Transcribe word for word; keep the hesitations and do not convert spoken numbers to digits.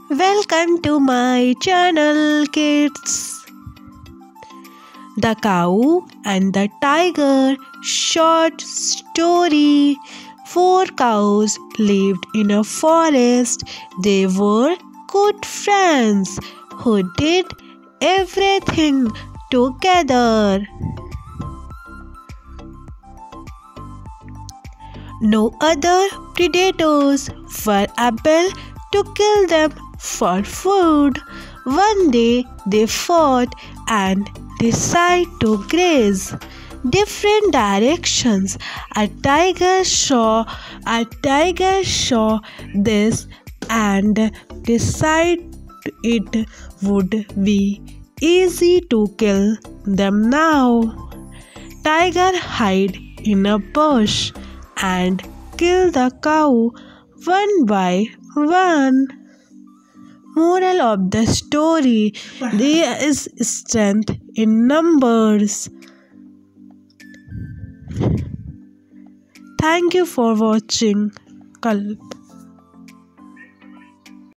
Welcome to my channel, kids. The Cow and the Tiger short story. Four cows lived in a forest. They were good friends who did everything together. No other predators were able to kill them for food. One day they fought and decided to graze different directions. A tiger saw a tiger saw this and decided it would be easy to kill them now. Tiger hid in a bush and kill the cow one by one. Moral of the story: there is strength in numbers. Thank you for watching. Kalp.